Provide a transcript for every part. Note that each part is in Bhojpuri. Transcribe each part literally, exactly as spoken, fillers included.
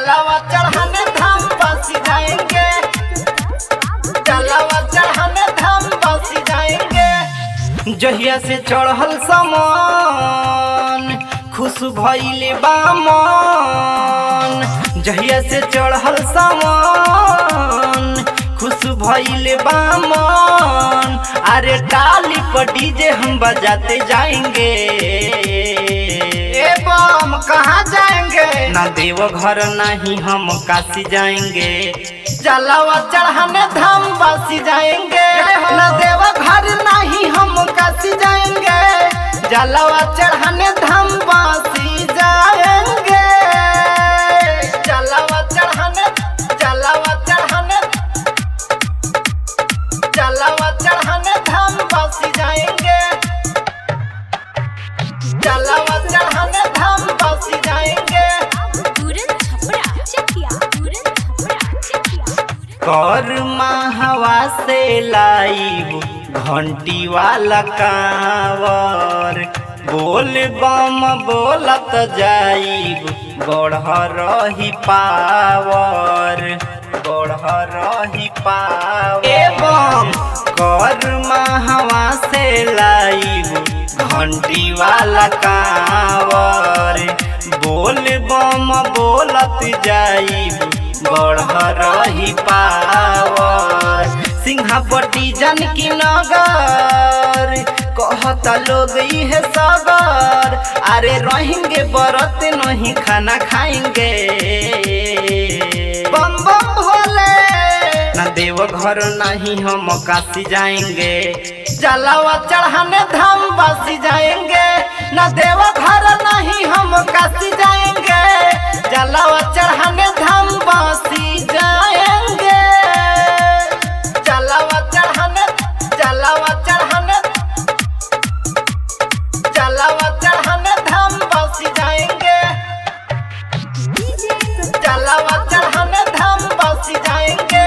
जलावा चढ़ाने धाम बसी जाएंगे, जलावा चढ़ाने धाम बसी जाएंगे। जहिया से चढ़ल समान खुश भइले बामन, जहिया से चढ़ल समान खुश भइले बामन। अरे टाली पर डीजे हम बजाते जाएंगे। ए बम कहाँ जाएंगे? ना देव घर नहीं हम काशी जाएंगे, जलावा चढ़ाने धाम बसी जाएंगे। ना देव घर नहीं हम काशी जाएंगे, जलावा चढ़ाने धाम बसी जाएंगे। जलावा चढ़ाने जलावा चढ़ाने जलावा चढ़ाने धाम बसी जाएंगे, जलावा चढ़ाने धाम बसी जाएंगे। कर हवा से लाइब घंटी वाला कांवर, बोल बम बोलत जाइब बढ़ रही पावर, बढ़ रही पावर। एवं कर हवा से लाइब घंटी वाला कांवर, बोल बम बोलत जाइब बढ़ रही पावर। सिंहापट्टी जानकी नगर कहता लोग है सगर, अरे रहेंगे बरत नहीं खाना खाएंगे। बम बम भोले ना देव घर नहीं हम काशी जाएंगे, जलावा चढ़ाने धाम बसी जाएंगे। ना देव घर नहीं हम काशी जाएंगे, जलावा चढ़ाने धाम बसी जाएंगे। जलावा चढ़ाने जलावा चढ़ाने जलावा चढ़ाने धाम बसी जाएंगे, जलावा चढ़ाने धाम बसी जाएंगे।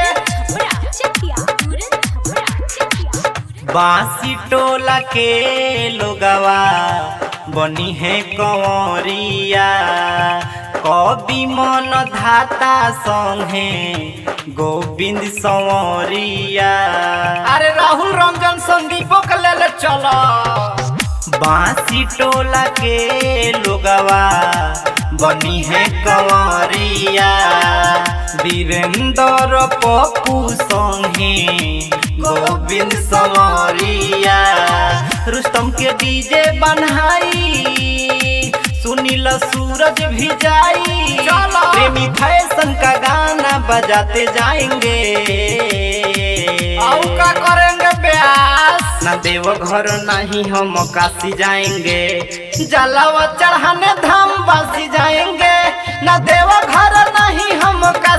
बांसी टोला के लोगवा बनी है कंवरिया, कवि मन धाता संगे गोविंद संवरिया। अरे राहुल रंजन संदीप के ले चलो। बांसी टोला के लोगवा बनी है कंवरिया, वीरेंद्र पप्पू संगे गोविंद संवरिया। रुस्तम के डीजे बनहाई सुनील सूरज भी जाई, प्रेमी फैशन का गाना बजाते जाएंगे। और का करेंगे ब्यास? ना देव घर नहीं हम काशी जाएंगे, जलावा चढ़ाने धाम बसी जाएंगे। ना देव घर नहीं हम